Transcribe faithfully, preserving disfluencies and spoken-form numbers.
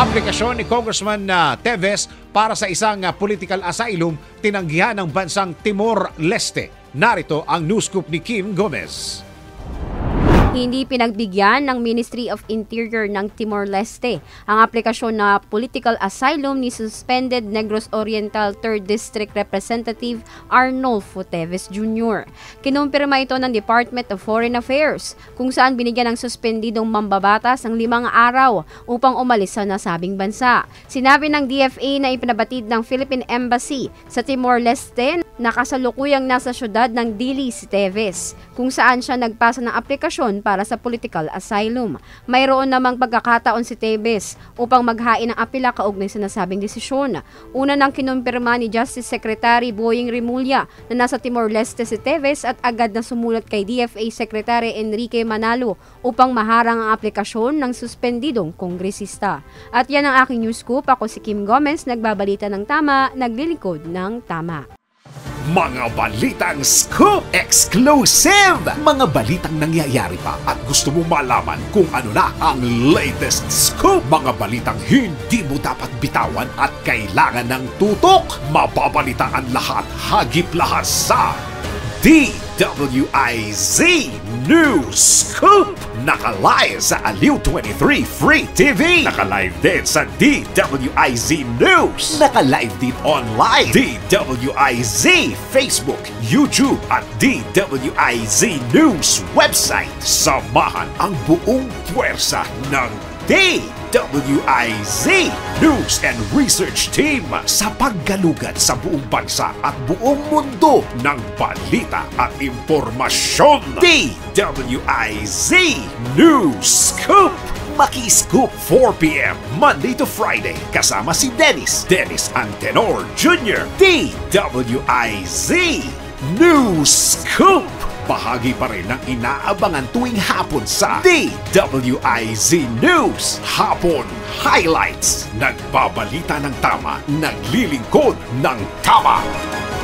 Aplikasyon ni Congressman uh, Teves para sa isang uh, political asylum tinanggihan ng bansang Timor-Leste. Narito ang news scoop ni Kim Gomez. Hindi pinagbigyan ng Ministry of Interior ng Timor-Leste ang aplikasyon na political asylum ni suspended Negros Oriental third District Representative Arnolfo Teves Junior Kinumpirma ito ng Department of Foreign Affairs kung saan binigyan ng suspendidong mambabatas ang limang araw upang umalis sa nasabing bansa. Sinabi ng D F A na ipinabatid ng Philippine Embassy sa Timor-Leste na kasalukuyang nasa syudad ng Dili si Teves kung saan siya nagpasa ng aplikasyon para sa political asylum. Mayroon namang pagkakataon si Teves upang maghain ng apela kaugnay sa nasabing desisyon. Una nang kinumpirma ni Justice Secretary Boying Rimulya na nasa Timor-Leste si Teves at agad na sumulat kay D F A Secretary Enrique Manalo upang maharang ang aplikasyon ng suspendidong kongresista. At yan ang aking news scoop. Ako si Kim Gomez, nagbabalita ng tama, naglilingkod ng tama. Mga balitang scoop exclusive! Mga balitang nangyayari pa at gusto mo malaman kung ano na ang latest scoop. Mga balitang hindi mo dapat bitawan at kailangan ng tutok. Mababalitaan lahat, hagip lahat sa D W I Z News Scoop! Naka-live sa Aliw twenty-three Free T V. Naka-live din sa D W I Z News. Naka-live din online. D W I Z Facebook, YouTube at D W I Z News website. Samahan ang buong puwersa ng D W I Z News and Research Team sa paggalugad sa buong bansa at buong mundo ng balita at impormasyon. D W I Z News Scoop! Maki-scoop four p m Monday to Friday kasama si Dennis, Dennis Antenor Junior D W I Z News Scoop! Bahagi pa rin ng inaabangan tuwing hapon sa D W I Z News Hapon Highlights. Nagbabalita ng tama, naglilingkod ng tama.